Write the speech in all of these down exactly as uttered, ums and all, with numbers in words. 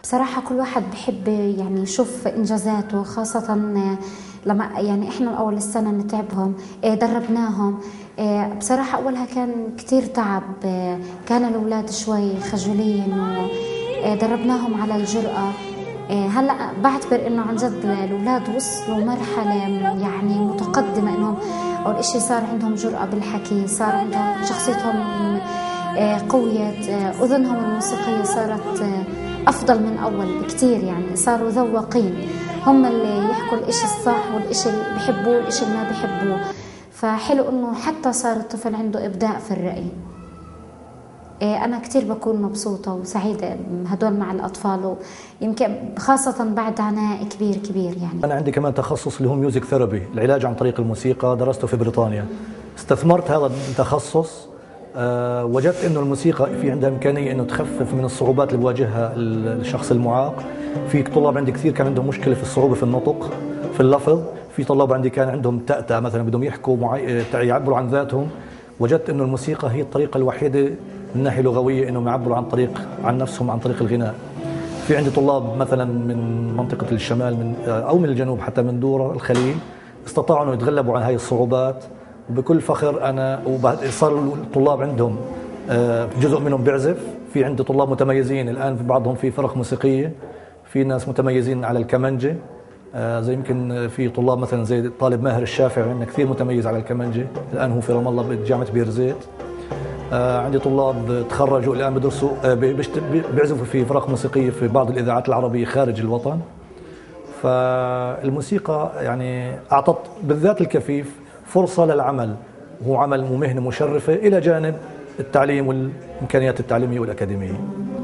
بصراحة كل واحد بحب يعني يشوف إنجازاته، خاصة لما يعني إحنا أول السنة نتعبهم، دربناهم. بصراحة أولها كان كتير تعب، كان الأولاد شوي خجولين ودربناهم على الجرأة. هلأ بعتبر إنه عن جد الأولاد وصلوا مرحلة يعني متقدمة، إنهم أول إشي صار عندهم جرأة بالحكي، صار عندهم شخصيتهم قوية، أذنهم الموسيقية صارت أفضل من أول بكتير، يعني صاروا ذواقين، هم اللي يحكوا الإشي الصح والإشي اللي بيحبوه والإشي اللي ما بيحبوه. فحلو إنه حتى صار الطفل عنده إبداع في الرأي. أنا كتير بكون مبسوطة وسعيدة هدول مع الأطفال، ويمكن خاصة بعد عناء كبير كبير. يعني أنا عندي كمان تخصص اللي هو ميوزك ثيرابي، العلاج عن طريق الموسيقى، درسته في بريطانيا. استثمرت هذا التخصص، أه وجدت إنه الموسيقى في عندها إمكانية إنه تخفف من الصعوبات اللي بواجهها الشخص المعاق. في طلاب عندي كثير كان عندهم مشكلة في الصعوبة في النطق، في اللفظ. في طلاب عندي كان عندهم تأتأة مثلا، بدهم يحكوا معي... يعبروا عن ذاتهم. وجدت إنه الموسيقى هي الطريقة الوحيدة من ناحية لغوية إنهم يعبروا عن طريق عن نفسهم عن طريق الغناء. في عندي طلاب مثلا من منطقة الشمال من أو من الجنوب، حتى من دورة الخليل، استطاعوا إنه يتغلبوا عن هاي الصعوبات. وبكل فخر أنا وبعد صار الطلاب عندهم جزء منهم بيعزف. في عندي طلاب متميزين الآن، في بعضهم في فرق موسيقية، في ناس متميزين على الكمانجة، زي يمكن في طلاب مثلا زي طالب ماهر الشافعي عندنا كثير متميز على الكمانجة، الآن هو في رام الله بجامعة بيرزيت. عندي طلاب تخرجوا الآن بدرسوا بيعزفوا في فرق موسيقية في بعض الإذاعات العربية خارج الوطن. فالموسيقى يعني أعطت بالذات الكفيف فرصة للعمل، وهو عمل ومهنة مشرفة إلى جانب التعليم والإمكانيات التعليمية والأكاديمية.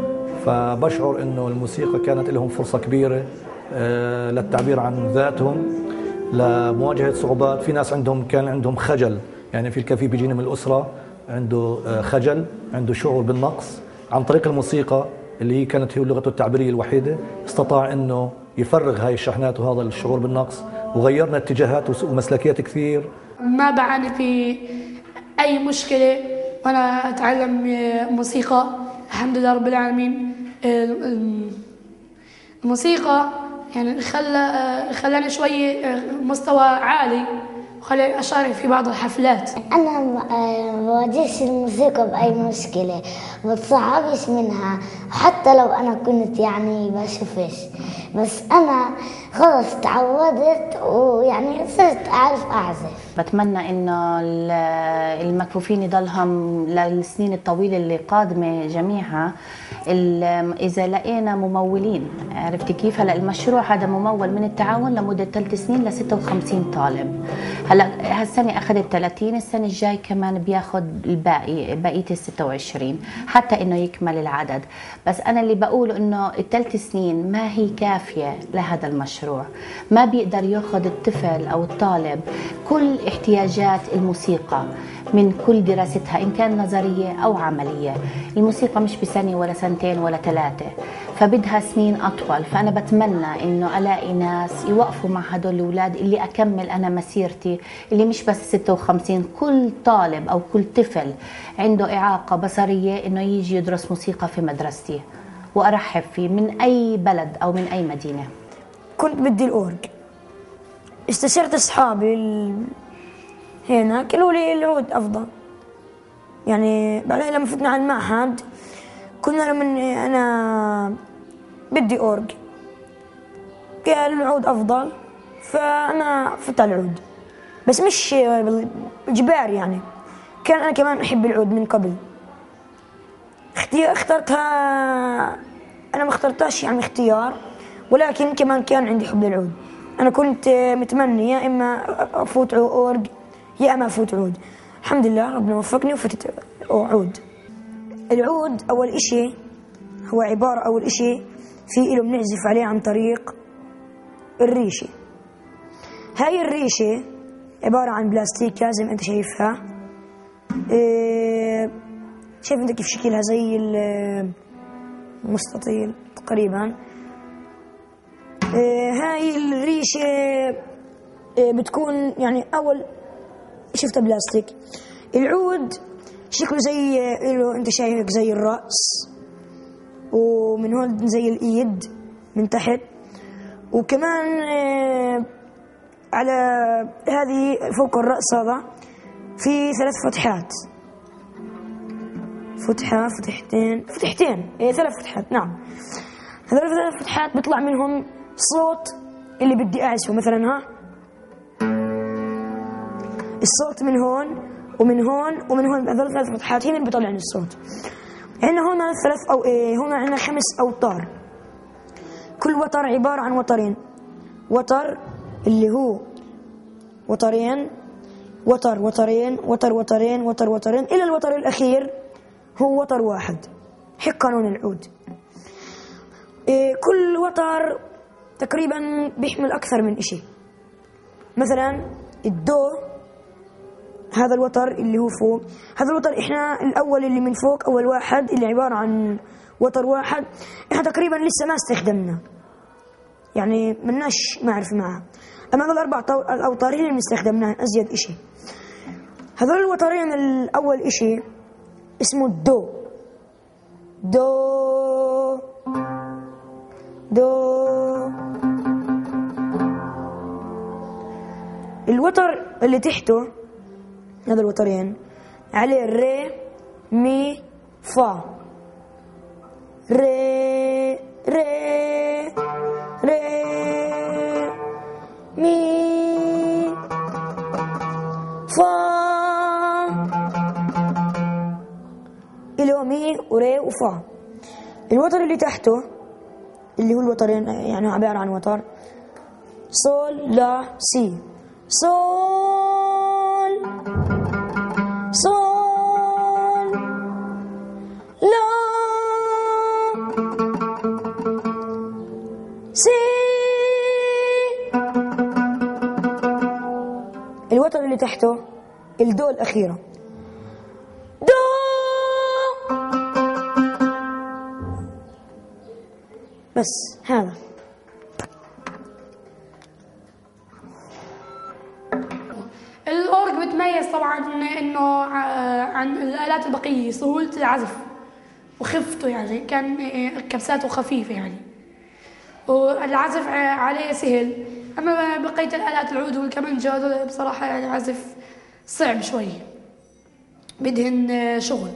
فبشعر إنه الموسيقى كانت لهم فرصة كبيرة للتعبير عن ذاتهم، لمواجهة صعوبات. في ناس عندهم كان عندهم خجل، يعني في الكفيف بيجينا من الأسرة عنده خجل، عنده شعور بالنقص. عن طريق الموسيقى اللي هي كانت هي لغته التعبيرية الوحيدة، استطاع إنه يفرغ هاي الشحنات وهذا الشعور بالنقص، وغيرنا اتجاهات ومسلكيات كثير. ما بعاني في أي مشكلة وأنا أتعلم موسيقى، الحمد لله رب العالمين. الموسيقى يعني خلى خلاني شوي مستوى عالي، وخلاني أشارك في بعض الحفلات. أنا ما بواجهش الموسيقى بأي مشكلة، ما بتصعبش منها، حتى لو أنا كنت يعني بشوفش، بس أنا خلص تعودت ويعني صرت أعرف أعزف. بتمنى إنه المكفوفين يضلهم للسنين الطويلة اللي قادمة جميعها. إذا لقينا ممولين، عرفتي كيف؟ هلا المشروع هذا ممول من التعاون لمدة ثلاث سنين ل ستة وخمسين طالب. هلا هالسنة أخذت ثلاثين، السنة الجاي كمان بياخذ الباقي، بقية ال ستة وعشرين، حتى إنه يكمل العدد. بس أنا اللي بقول إنه الثلاث سنين ما هي كافية لهذا المشروع. ما بيقدر ياخذ الطفل أو الطالب كل احتياجات الموسيقى من كل دراستها، إن كان نظرية أو عملية. الموسيقى مش بسنة ولا سنتين ولا ثلاثة، فبدها سنين أطول. فأنا بتمنى إنه ألاقي ناس يوقفوا مع هدول الأولاد اللي أكمل أنا مسيرتي، اللي مش بس ستة وخمسين، كل طالب أو كل طفل عنده إعاقة بصرية إنه يجي يدرس موسيقى في مدرستي، وأرحب فيه من أي بلد أو من أي مدينة. كنت بدي الأورج، استشرت أصحابي هنا قالوا لي العود أفضل. يعني بعدين لما فتنا على المعهد كنا من أنا بدي أورج، قال العود أفضل، فأنا فت على العود، بس مش إجباري يعني، كان أنا كمان أحب العود من قبل. اخترتها أنا ما اخترتهاش يعني اختيار، ولكن كمان كان عندي حب للعود. أنا كنت متمني يا إما أفوت أورج يا أما أفوت عود. الحمد لله ربنا وفقني وفتت عود. العود أول إشي هو عبارة أول إشي في إله بنعزف عليه عن طريق الريشة. هاي الريشة عبارة عن بلاستيكة زي ما أنت شايفها، إيه شايف أنت كيف شكلها زي المستطيل تقريبا. إيه هاي الريشة إيه بتكون يعني أول شفتها بلاستيك. العود شكله زي له انت شايفك زي الرأس، ومن هون زي الإيد من تحت، وكمان آه على هذه فوق الرأس هذا في ثلاث فتحات، فتحة فتحتين فتحتين إيه ثلاث فتحات. نعم، هذول الثلاث فتحات بيطلع منهم صوت اللي بدي أعزفه. مثلا ها الصوت من هون ومن هون ومن هون، هذول ثلاث فتحات هنا اللي بيطلعني الصوت. عندنا هنا ثلاث أو إيه هنا عندنا خمس أوتار، كل وتر عبارة عن وترين، وتر اللي هو وترين، وتر وترين، وتر وترين، وتر وترين، إلى الوتر الأخير هو وتر واحد. هيك قانون العود. إيه كل وتر تقريبا بيحمل أكثر من إشي. مثلا الدو، هذا الوتر اللي هو فوق، هذا الوتر إحنا الأول اللي من فوق أول واحد اللي عبارة عن وتر واحد، إحنا تقريبا لسه ما استخدمنا، يعني مناش معرفة معها. أما هذول الأربع الأوتار هي اللي استخدمناها أزيد إشي. هذول الوترين الأول إشي اسمه الدو، دو دو. الوتر اللي تحته هذا الوترين عليه ري مي فا، ري ري ري مي فا، إلى مي وري وفا. الوتر اللي تحته اللي هو الوترين يعني عبارة عن وتر صول لا سي، صول صول لا سي. الوتر اللي تحته الدو الأخيرة، دو. بس هذا الأورج بتميز طبعا إنه عن الآلات البقية سهولة العزف وخفته، يعني كان كبساته خفيفة يعني والعزف عليه سهل. أما بقية الآلات العود والكمانجة هذول بصراحة يعني عزف صعب شوي، بدهن شغل.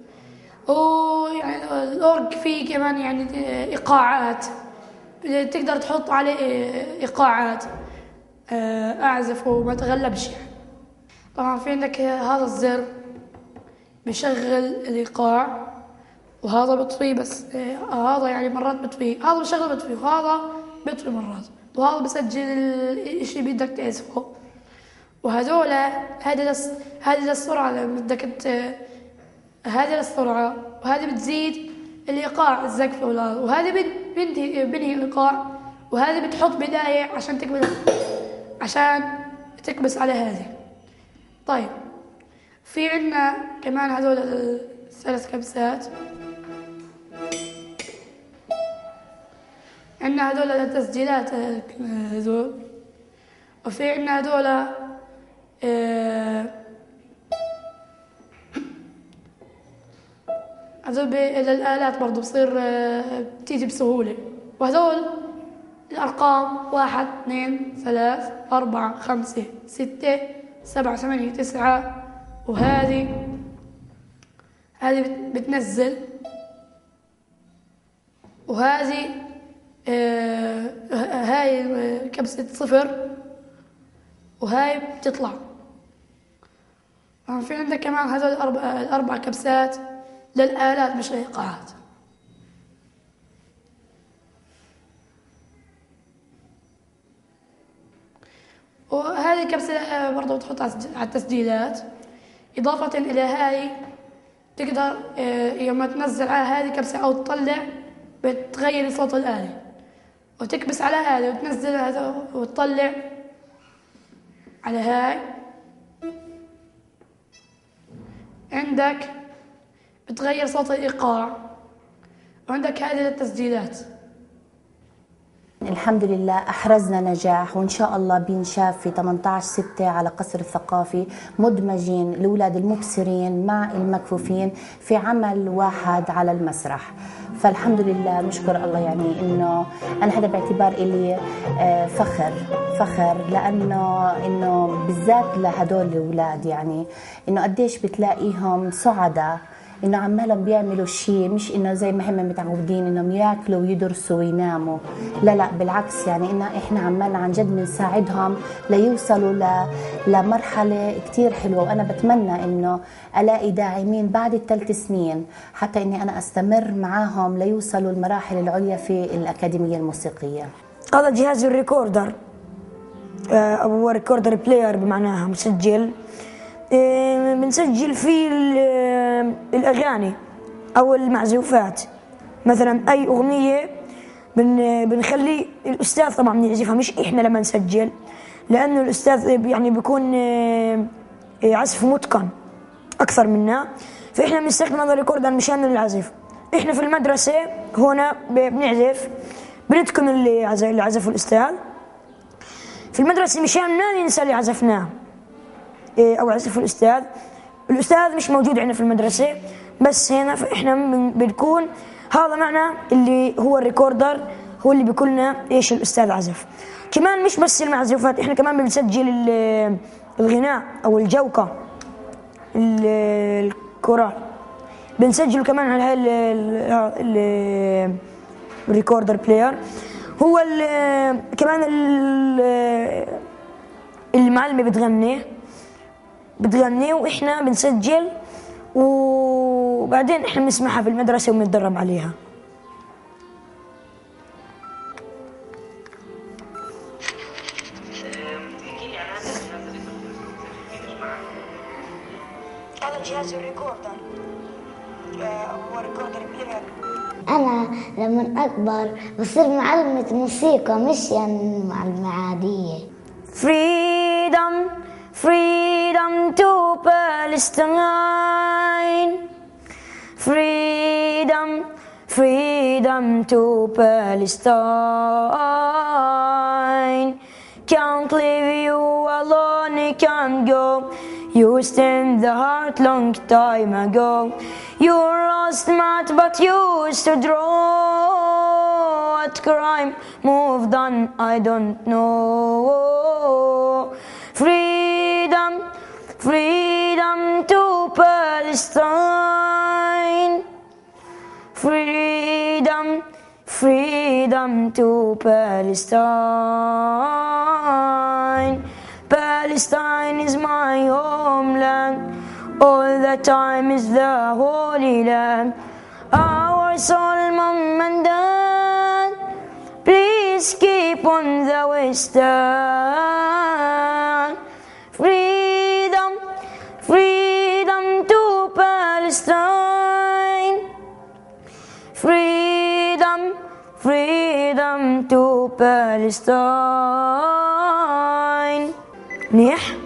ويعني الأورج فيه كمان يعني إيقاعات، تقدر تحط عليه إيقاعات أعزف وما تغلبش يعني. طبعا في عندك هذا الزر بشغل الإيقاع، وهذا بطفي بس هذا يعني مرات بطفي، هذا بشغل بطفي، وهذا بطفي مرات، وهذا بسجل الإشي بدك تعزفه. وهذول هذه لس هذه للسرعة لما بدك هذه للسرعة، وهذه بتزيد الإيقاع الزقفة، وهذه بنهي بنهي الإيقاع، وهذه بتحط بداية عشان تكبس عشان تكبس على هذه. طيب في عنا كمان هذول الثلاث كبسات، عنا هذول التسجيلات هذول، وفي عنا هذول هذول للآلات برضو بصير بتيجي بسهولة. وهذول الأرقام واحد اثنين ثلاث أربعة خمسة ستة سبعة ثمانية تسعة، وهذه هذه بتنزل، وهذه آه هاي كبسة صفر، وهاي بتطلع. في عندك كمان هذول الأربع, الأربع كبسات للآلات مش الإيقاعات. وهذه كبسة برضو بتحطها على التسجيلات. إضافة إلى هاي تقدر يوم تنزل على هذه كبسة أو تطلع بتغير صوت الآلة، وتكبس على هذا وتنزل هذا وتطلع على هاي. عندك بتغير صوت الإيقاع، وعندك هذه التسجيلات. الحمد لله أحرزنا نجاح، وإن شاء الله بينشاف في ثمانية عشر ستة على قصر الثقافي، مدمجين الأولاد المبصرين مع المكفوفين في عمل واحد على المسرح. فالحمد لله نشكر الله، يعني إنه أنا هذا باعتبار إلي فخر فخر لأنه إنه بالذات لهدول الأولاد، يعني إنه قديش بتلاقيهم سعداء إنه عمالهم بيعملوا شيء، مش إنه زي ما هم متعودين إنهم ياكلوا ويدرسوا ويناموا، لا لا بالعكس، يعني إنه إحنا عمالنا عن جد بنساعدهم ليوصلوا ل... لمرحلة كتير حلوة. وأنا بتمنى إنه ألاقي داعمين بعد الثلاث سنين حتى إني أنا أستمر معاهم ليوصلوا المراحل العليا في الأكاديمية الموسيقية. هذا جهاز الريكوردر أو ريكوردر بلاير بمعناها مسجل، بنسجل فيه الأغاني أو المعزوفات، مثلا أي أغنية بنخلي الأستاذ طبعا يعزفها مش إحنا لما نسجل، لأنه الأستاذ يعني بيكون عزف متقن أكثر منا، فإحنا بنستخدم هذا الريكوردر مشان العزف. إحنا في المدرسة هنا بنعزف بنتقن اللي عزفه الأستاذ في المدرسة مشان ما ننسى اللي عزفناه أو عزفه الأستاذ. الأستاذ مش موجود عندنا في المدرسة، بس هنا فإحنا بنكون هذا معنى اللي هو الريكوردر هو اللي بيقول لنا إيش الأستاذ عزف. كمان مش بس المعزوفات، إحنا كمان بنسجل الغناء أو الجوقة الكورال، بنسجله كمان على هاي الريكوردر بلاير. هو كمان المعلمة بتغني بتغني وإحنا بنسجل، وبعدين إحنا بنسمعها في المدرسة وبنتدرب عليها. هذا جهاز الريكوردر هو ريكوردر بلاير. أنا لما أكبر بصير معلمة موسيقى مش يعني معلمة عادية. Freedom, freedom to Palestine. Freedom, freedom to Palestine. Can't leave you alone, can't go. You stand the heart long time ago. You lost much, but you used to draw. What crime moved on, I don't know. Freedom, freedom to Palestine. Freedom, freedom to Palestine. Palestine is my homeland. All the time is the Holy Land. Our soul, mom and dad, please keep on the western. Freedom, freedom to Palestine. Freedom, freedom to Palestine. منيح؟